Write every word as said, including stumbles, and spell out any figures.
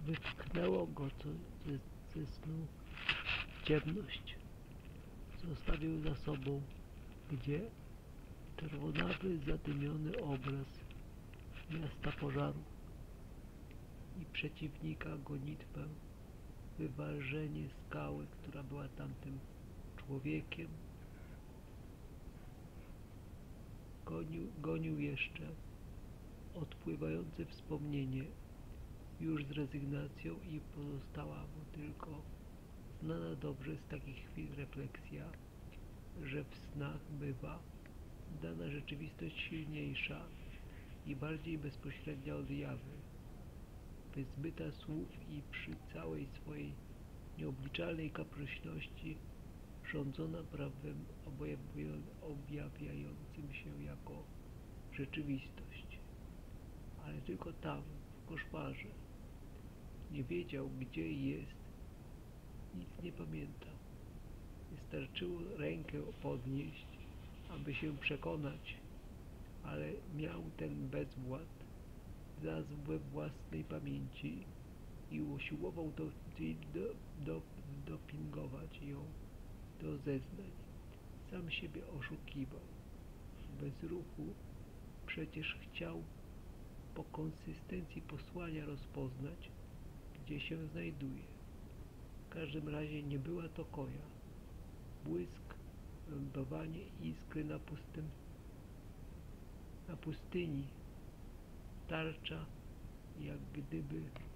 Wypchnęło go co ze, ze snu ciemność. Zostawił za sobą, gdzie czerwonawy, zadymiony obraz miasta pożaru i przeciwnika gonitwę, wywalżenie skały, która była tamtym człowiekiem. Gonił, gonił jeszcze odpływające wspomnienie, już z rezygnacją, i pozostała mu tylko znana dobrze z takich chwil refleksja, że w snach bywa dana rzeczywistość silniejsza i bardziej bezpośrednia od jawy, wyzbyta słów i przy całej swojej nieobliczalnej kapryśności rządzona prawem objawiającym się jako rzeczywistość. Ale tylko tam, w koszmarze. Nie wiedział, gdzie jest, nic nie pamiętał. Wystarczyło rękę podnieść, aby się przekonać, ale miał ten bezwład znalazł we własnej pamięci i usiłował do, do, do, dopingować ją do zeznań. Sam siebie oszukiwał. Bez ruchu przecież chciał po konsystencji posłania rozpoznać, gdzie się znajduje. W każdym razie nie była to koja. Błysk, lądowanie iskry na pustym, na pustyni, tarcza, jak gdyby